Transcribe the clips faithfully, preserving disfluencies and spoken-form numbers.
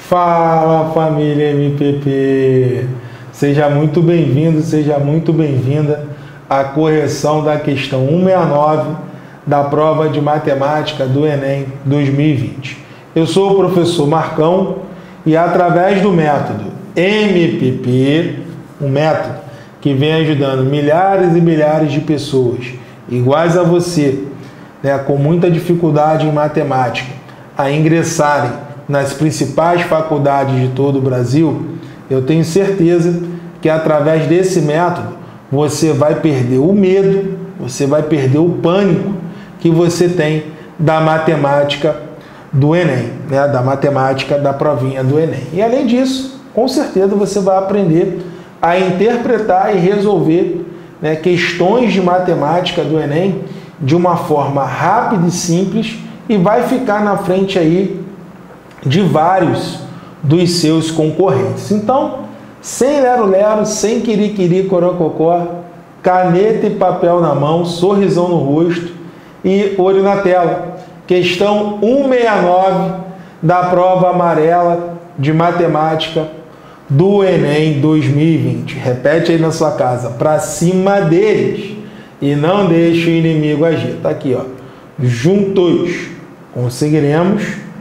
Fala, família M P P! Seja muito bem-vindo, seja muito bem-vinda à correção da questão cento e sessenta e nove da prova de matemática do Enem dois mil e vinte. Eu sou o professor Marcão e através do método M P P, um método que vem ajudando milhares e milhares de pessoas iguais a você, né, com muita dificuldade em matemática, a ingressarem nas principais faculdades de todo o Brasil, eu tenho certeza que através desse método você vai perder o medo, você vai perder o pânico que você tem da matemática do Enem, né? Da matemática da provinha do Enem. E além disso, com certeza você vai aprender a interpretar e resolver, né, questões de matemática do Enem de uma forma rápida e simples e vai ficar na frente aí de vários dos seus concorrentes. Então, sem lero-lero, sem quiriquiri, corococó, caneta e papel na mão, sorrisão no rosto e olho na tela. Questão cento e sessenta e nove da prova amarela de matemática do Enem dois mil e vinte. Repete aí na sua casa, para cima deles e não deixe o inimigo agir. Tá aqui, ó. Juntos conseguiremos,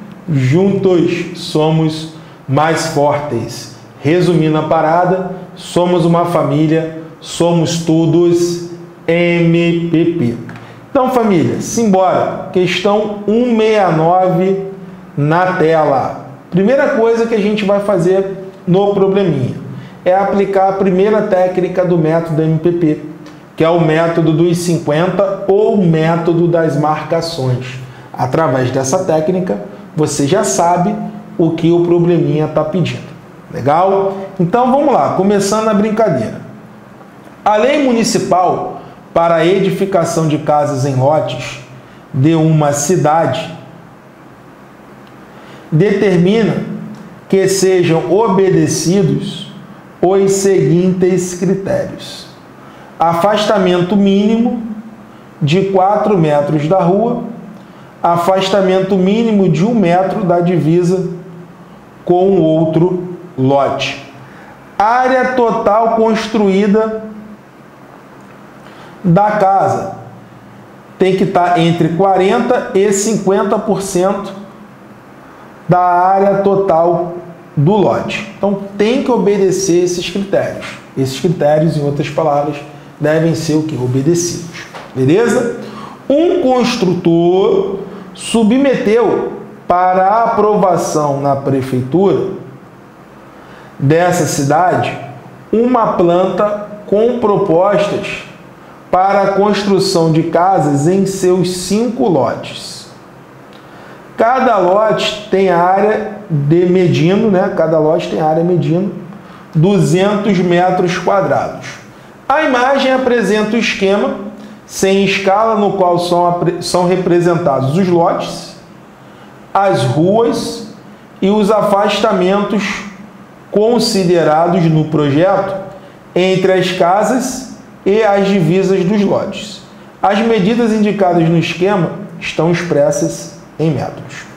juntos somos mais fortes. Resumindo a parada, somos uma família, somos todos M P P. Então, família, simbora. Questão cento e sessenta e nove na tela. Primeira coisa que a gente vai fazer no probleminha é aplicar a primeira técnica do método M P P, que é o método dos cinquenta ou o método das marcações. Através dessa técnica, você já sabe o que o probleminha está pedindo. Legal? Então vamos lá, começando a brincadeira. A lei municipal para a edificação de casas em lotes de uma cidade determina que sejam obedecidos os seguintes critérios: afastamento mínimo de quatro metros da rua, afastamento mínimo de um metro da divisa com outro lote. Área total construída da casa tem que estar entre quarenta por cento e cinquenta por cento da área total do lote. Então tem que obedecer esses critérios. Esses critérios, em outras palavras, devem ser o que? Obedecidos. Beleza? Um construtor submeteu para a aprovação na prefeitura dessa cidade uma planta com propostas para a construção de casas em seus cinco lotes. Cada lote tem área de medindo, né? Cada lote tem área medindo duzentos metros quadrados. A imagem apresenta o esquema sem escala no qual são, são representados os lotes, as ruas e os afastamentos considerados no projeto entre as casas e as divisas dos lotes. As medidas indicadas no esquema estão expressas em metros.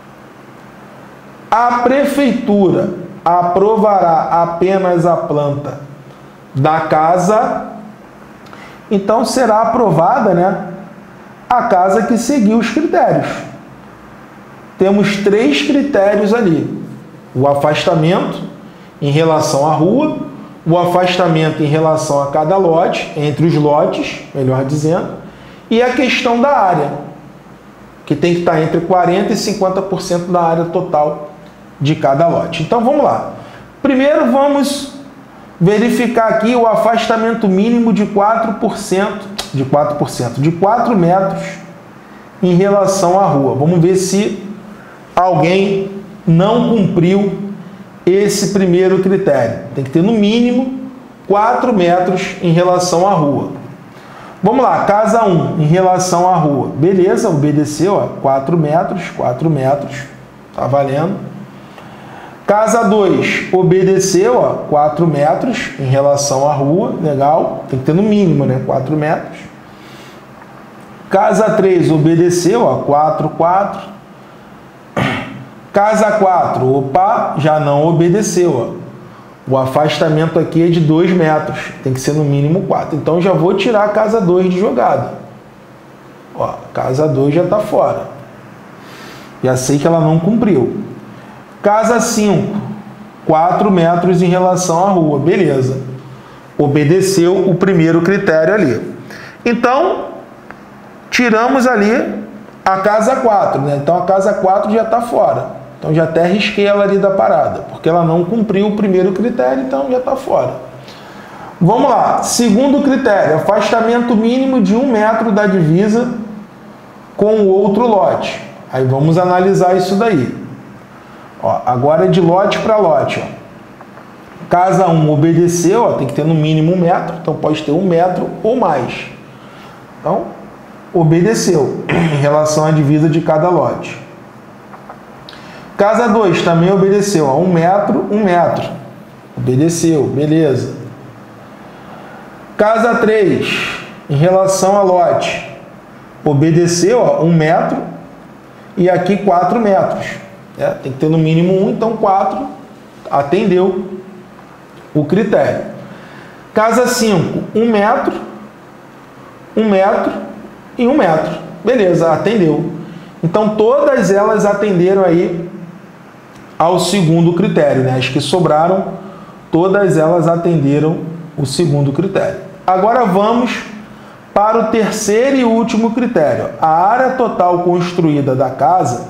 A prefeitura aprovará apenas a planta da casa, então será aprovada, né, a casa que seguiu os critérios. Temos três critérios ali: o afastamento em relação à rua, o afastamento em relação a cada lote, entre os lotes, melhor dizendo, e a questão da área, que tem que estar entre quarenta por cento e cinquenta por cento da área total de cada lote. Então vamos lá. Primeiro vamos verificar aqui o afastamento mínimo de quatro por cento, de quatro por cento, de quatro metros em relação à rua. Vamos ver se alguém não cumpriu esse primeiro critério. Tem que ter no mínimo quatro metros em relação à rua. Vamos lá, casa um, em relação à rua. Beleza, obedeceu, ó, quatro metros, quatro metros, tá valendo. Casa dois, obedeceu, ó, quatro metros em relação à rua, legal, tem que ter no mínimo, né, quatro metros. Casa três, obedeceu, ó, quatro, quatro. Casa quatro, opa, já não obedeceu. Ó. O afastamento aqui é de dois metros, tem que ser no mínimo quatro. Então já vou tirar a casa dois de jogada. Ó, casa dois já está fora. Já sei que ela não cumpriu. Casa cinco, quatro metros em relação à rua, beleza. Obedeceu o primeiro critério ali. Então, tiramos ali a casa quatro, né? Então a casa quatro já está fora. Então já até risquei ela ali da parada, porque ela não cumpriu o primeiro critério, então já está fora. Vamos lá, segundo critério, afastamento mínimo de um metro da divisa com o outro lote. Aí vamos analisar isso daí. Ó, agora é de lote para lote. Ó. Casa um obedeceu, ó, tem que ter no mínimo um metro, então pode ter um metro ou mais. Então, obedeceu em relação à divisa de cada lote. Casa dois também obedeceu, ó, um metro, um metro. Obedeceu, beleza. Casa três, em relação a lote, obedeceu, ó, um metro e aqui quatro metros. É, tem que ter no mínimo um, então quatro atendeu o critério. Casa cinco, um metro, um metro e um metro. Beleza, atendeu. Então todas elas atenderam aí ao segundo critério, né? As que sobraram, todas elas atenderam o segundo critério. Agora vamos para o terceiro e último critério. A área total construída da casa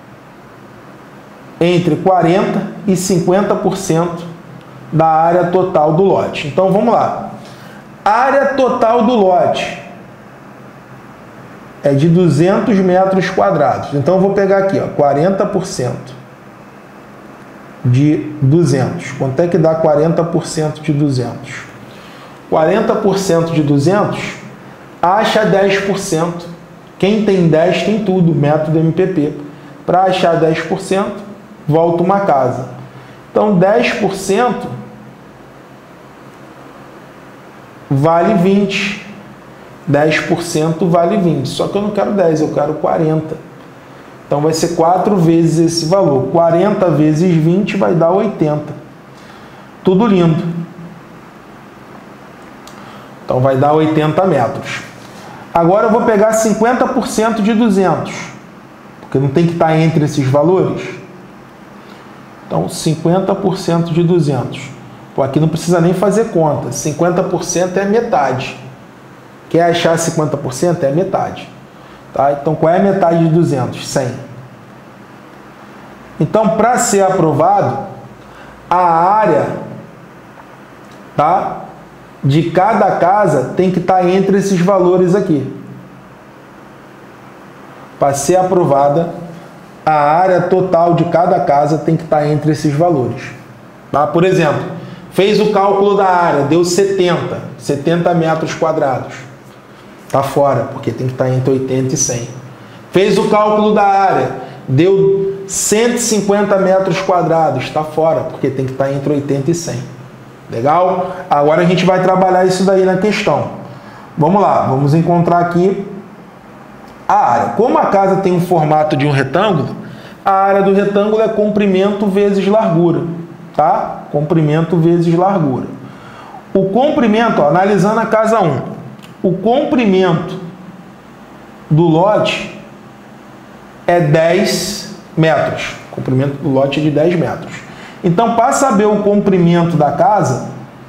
entre quarenta por cento e cinquenta por cento da área total do lote. Então vamos lá. Área total do lote é de duzentos metros quadrados. Então eu vou pegar aqui, ó, quarenta por cento de duzentos. Quanto é que dá quarenta por cento de duzentos? quarenta por cento de duzentos, acha dez por cento. Quem tem dez tem tudo, método M P P. Para achar dez por cento, volta uma casa. Então dez por cento vale vinte. dez por cento vale vinte. Só que eu não quero dez, eu quero quarenta. Então vai ser quatro vezes esse valor. quarenta vezes vinte vai dar oitenta. Tudo lindo. Então vai dar oitenta metros. Agora eu vou pegar cinquenta por cento de duzentos. Porque não tem que estar entre esses valores. Então cinquenta por cento de duzentos. Pô, aqui não precisa nem fazer conta. cinquenta por cento é metade. Quer achar cinquenta por cento? É metade. Tá? Então, qual é a metade de duzentos? cem. Então, para ser aprovado, a área, tá, de cada casa tem que estar entre esses valores aqui. Para ser aprovada, a área total de cada casa tem que estar entre esses valores. Tá? Por exemplo, fez o cálculo da área, deu setenta, setenta metros quadrados. Está fora, porque tem que estar entre oitenta e cem. Fez o cálculo da área, deu cento e cinquenta metros quadrados. Está fora, porque tem que estar entre oitenta e cem. Legal? Agora a gente vai trabalhar isso daí na questão. Vamos lá, vamos encontrar aqui a área. Como a casa tem um formato de um retângulo, a área do retângulo é comprimento vezes largura. Tá? Comprimento vezes largura. O comprimento, ó, analisando a casa um, o comprimento do lote é dez metros. O comprimento do lote é de dez metros. Então, para saber o comprimento da casa,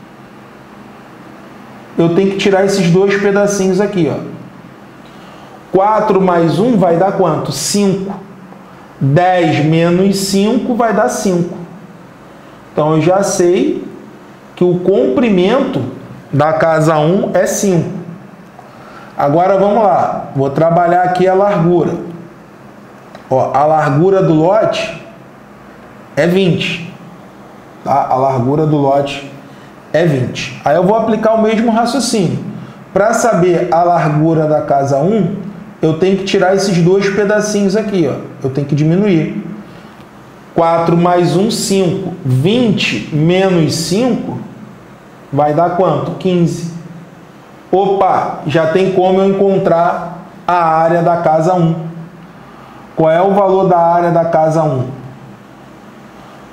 eu tenho que tirar esses dois pedacinhos aqui, ó. quatro mais um vai dar quanto? cinco. dez menos cinco vai dar cinco. Então, eu já sei que o comprimento da casa um é cinco. Agora, vamos lá. Vou trabalhar aqui a largura. Ó, a largura do lote é vinte. Tá? A largura do lote é vinte. Aí eu vou aplicar o mesmo raciocínio. Para saber a largura da casa um, eu tenho que tirar esses dois pedacinhos aqui. Ó. Eu tenho que diminuir. quatro mais um, cinco. vinte menos cinco vai dar quanto? quinze. Opa, já tem como eu encontrar a área da casa um. Qual é o valor da área da casa um?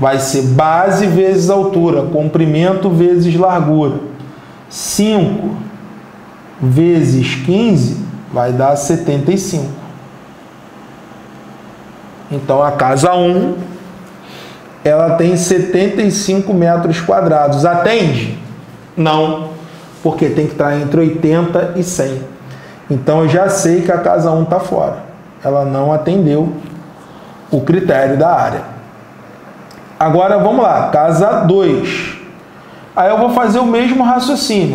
vai ser base vezes altura, comprimento vezes largura. cinco vezes quinze vai dar setenta e cinco. Então, a casa um, ela tem setenta e cinco metros quadrados. Atende? Não, porque tem que estar entre oitenta e cem. Então, eu já sei que a casa um está fora. Ela não atendeu o critério da área. Agora, vamos lá, casa dois. Aí eu vou fazer o mesmo raciocínio.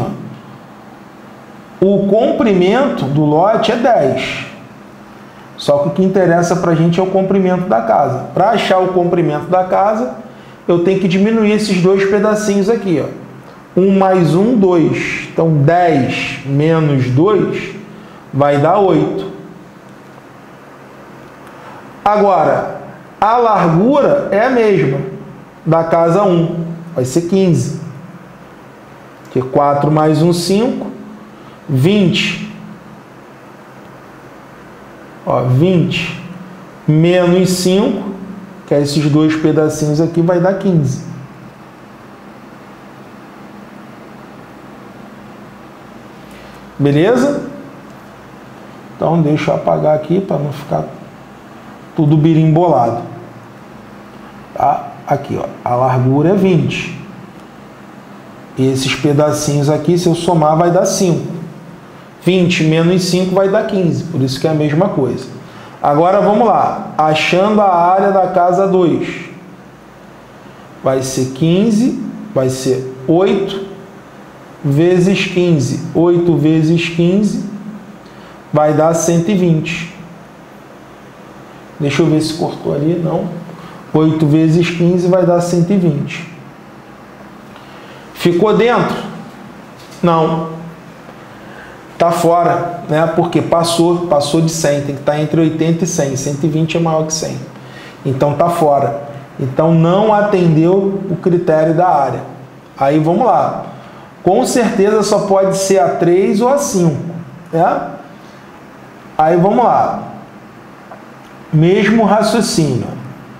O comprimento do lote é dez. Só que o que interessa para a gente é o comprimento da casa. Para achar o comprimento da casa, eu tenho que diminuir esses dois pedacinhos aqui, ó. um mais um, dois. Então, dez menos dois vai dar oito. Agora, a largura é a mesma da casa um. Vai ser quinze. Que quatro mais um, cinco. vinte. Ó, vinte menos cinco, que é esses dois pedacinhos aqui, vai dar quinze. Beleza? Então, deixa eu apagar aqui para não ficar tudo birimbolado. Tá? Aqui, ó, a largura é vinte. Esses pedacinhos aqui, se eu somar, vai dar cinco. vinte menos cinco vai dar quinze, por isso que é a mesma coisa. Agora, vamos lá. Achando a área da casa dois. Vai ser quinze, vai ser oito vezes quinze. oito vezes quinze vai dar cento e vinte. Deixa eu ver se cortou ali. Não. oito vezes quinze vai dar cento e vinte. Ficou dentro? Não. Está fora, né? Porque passou, passou de cem, tem que estar entre oitenta e cem. cento e vinte é maior que cem. Então, está fora. Então, não atendeu o critério da área. Aí, vamos lá. Com certeza, só pode ser a três ou a cinco. Né? Aí, vamos lá. Mesmo raciocínio.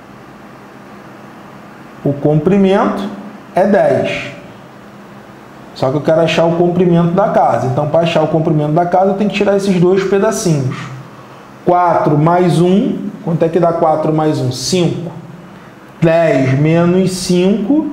O comprimento é dez. Só que eu quero achar o comprimento da casa. Então, para achar o comprimento da casa, eu tenho que tirar esses dois pedacinhos. quatro mais um. Quanto é que dá quatro mais um? cinco. dez menos cinco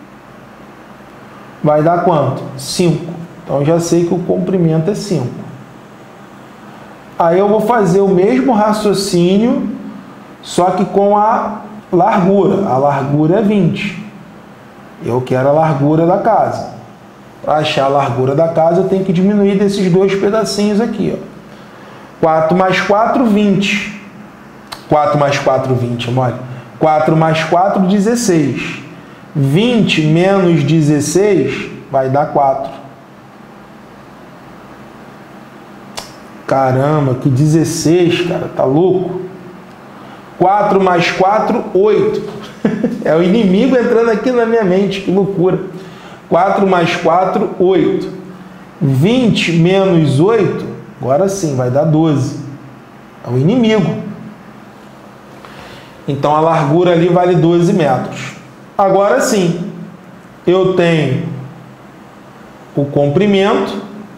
vai dar quanto? cinco. Então, eu já sei que o comprimento é cinco. Aí, eu vou fazer o mesmo raciocínio, só que com a largura. A largura é vinte. Eu quero a largura da casa. Para achar a largura da casa, eu tenho que diminuir desses dois pedacinhos aqui. Ó. quatro mais quatro, vinte. quatro mais quatro, vinte, mole. quatro mais quatro, dezesseis. vinte menos dezesseis vai dar quatro. Caramba, que dezesseis, cara, tá louco? quatro mais quatro, oito. É o inimigo entrando aqui na minha mente, que loucura. quatro mais quatro, oito. vinte menos oito, agora sim, vai dar doze. É o inimigo. Então, a largura ali vale doze metros. Agora sim, eu tenho o comprimento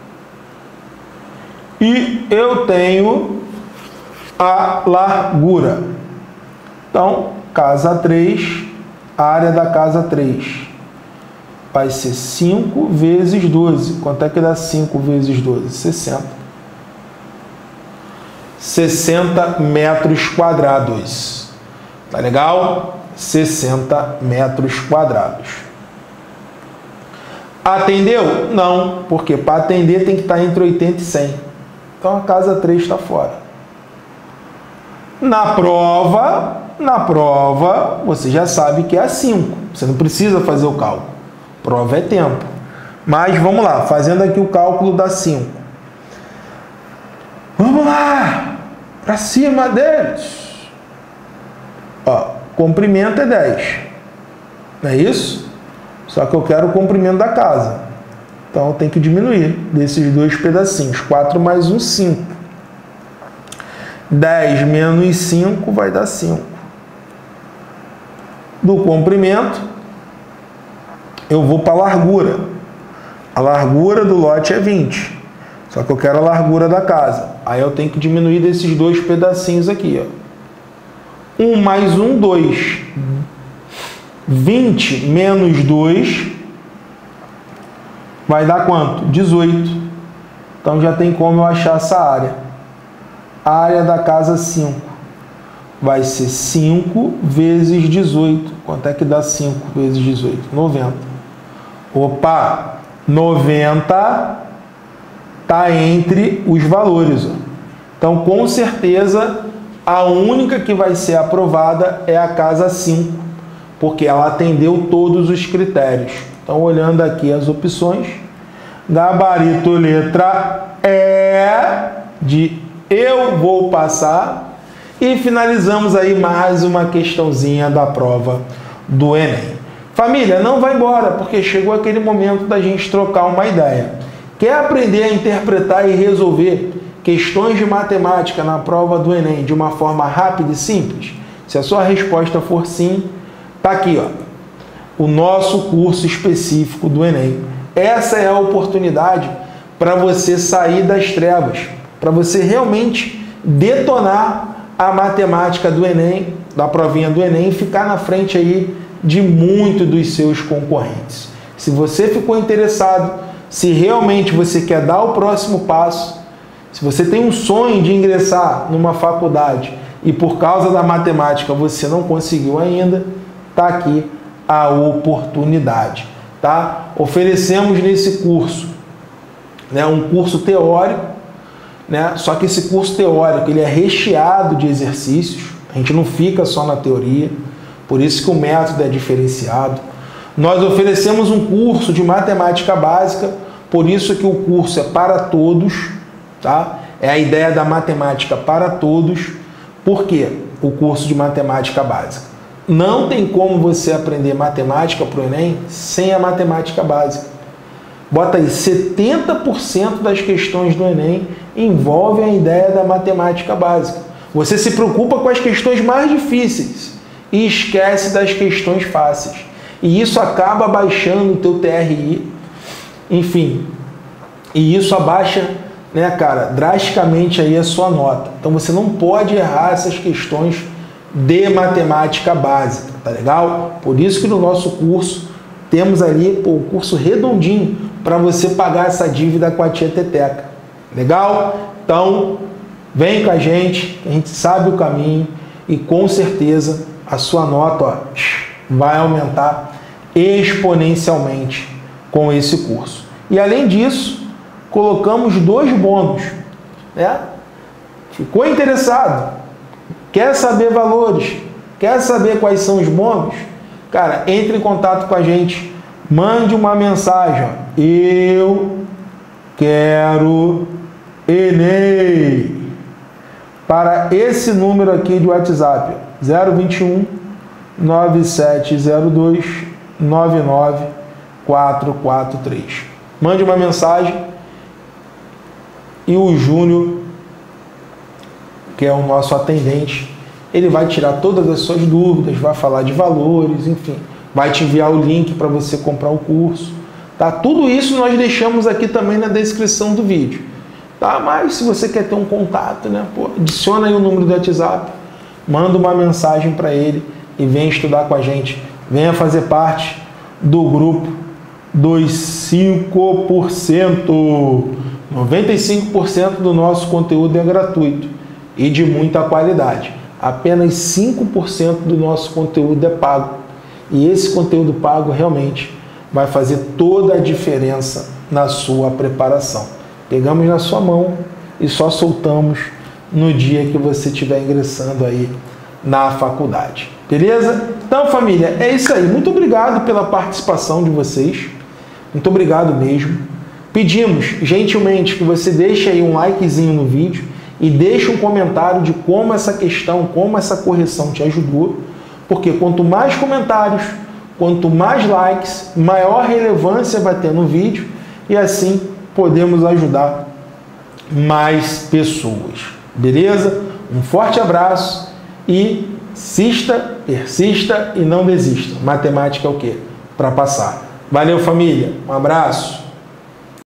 e eu tenho a largura. Então, casa três, área da casa três. Vai ser cinco vezes doze. Quanto é que dá cinco vezes doze? sessenta. sessenta metros quadrados. Tá legal? sessenta metros quadrados. Atendeu? Não, porque para atender tem que estar entre oitenta e cem. Então a casa três está fora. Na prova, na prova, você já sabe que é a cinco. Você não precisa fazer o cálculo. Prova é tempo. Mas vamos lá, fazendo aqui o cálculo da cinco. Vamos lá! Para cima deles! Ó, comprimento é dez. Não é isso? Só que eu quero o comprimento da casa. Então eu tenho que diminuir desses dois pedacinhos. quatro mais um, cinco. dez menos cinco vai dar cinco. do comprimento, eu vou para a largura. A largura do lote é vinte. Só que eu quero a largura da casa. Aí eu tenho que diminuir desses dois pedacinhos aqui, ó. um mais um, dois. vinte menos dois vai dar quanto? dezoito. Então já tem como eu achar essa área. A área da casa cinco. Vai ser cinco vezes dezoito. Quanto é que dá cinco vezes dezoito? noventa. Opa! noventa está entre os valores. Ó. Então, com certeza, a única que vai ser aprovada é a casa cinco, porque ela atendeu todos os critérios. Então, olhando aqui as opções, gabarito letra E de eu vou passar, e finalizamos aí mais uma questãozinha da prova do Enem. Família, não vai embora, porque chegou aquele momento da gente trocar uma ideia. Quer aprender a interpretar e resolver questões de matemática na prova do Enem de uma forma rápida e simples? Se a sua resposta for sim, tá aqui, ó, o nosso curso específico do Enem. Essa é a oportunidade para você sair das trevas, para você realmente detonar a matemática do Enem, da provinha do Enem, e ficar na frente aí de muitos dos seus concorrentes. Se você ficou interessado, se realmente você quer dar o próximo passo, se você tem um sonho de ingressar numa faculdade e por causa da matemática você não conseguiu ainda, tá aqui a oportunidade, tá? Oferecemos nesse curso, né, um curso teórico, né? Só que esse curso teórico ele é recheado de exercícios, a gente não fica só na teoria, por isso que o método é diferenciado. Nós oferecemos um curso de matemática básica, por isso que o curso é para todos, tá? É a ideia da matemática para todos. Por quê? O curso de matemática básica. Não tem como você aprender matemática para o Enem sem a matemática básica. Bota aí, setenta por cento das questões do Enem envolvem a ideia da matemática básica. Você se preocupa com as questões mais difíceis e esquece das questões fáceis. E isso acaba baixando o teu T R I, enfim, e isso abaixa, né, cara, drasticamente aí a sua nota. Então você não pode errar essas questões de matemática básica, tá legal? Por isso que no nosso curso temos ali pô, o curso redondinho para você pagar essa dívida com a tia Teteca. Legal? Então, vem com a gente, a gente sabe o caminho e com certeza a sua nota ó, vai aumentar exponencialmente com esse curso. E além disso, colocamos dois bônus, né? Ficou interessado? Quer saber valores? Quer saber quais são os bônus? Cara, entre em contato com a gente, mande uma mensagem, ó, eu quero Enem, para esse número aqui de WhatsApp, zero vinte e um, nove sete zero dois, nove nove quatro quatro três. Mande uma mensagem e o Júnior, que é o nosso atendente, ele vai tirar todas as suas dúvidas, vai falar de valores, enfim, vai te enviar o link para você comprar o curso, tá? Tudo isso nós deixamos aqui também na descrição do vídeo, tá? Mas se você quer ter um contato, né, pô, adiciona aí o número do WhatsApp, manda uma mensagem para ele e vem estudar com a gente, venha fazer parte do grupo dos cinco por cento. noventa e cinco por cento do nosso conteúdo é gratuito e de muita qualidade. Apenas cinco por cento do nosso conteúdo é pago. E esse conteúdo pago realmente vai fazer toda a diferença na sua preparação. Pegamos na sua mão e só soltamos no dia que você estiver ingressando aí na faculdade. Beleza? Então, família, é isso aí. Muito obrigado pela participação de vocês. Muito obrigado mesmo. Pedimos, gentilmente, que você deixe aí um likezinho no vídeo e deixe um comentário de como essa questão, como essa correção te ajudou, porque quanto mais comentários, quanto mais likes, maior relevância vai ter no vídeo e assim podemos ajudar mais pessoas. Beleza? Um forte abraço e insista, persista e não desista. Matemática é o quê? Para passar. Valeu, família. Um abraço.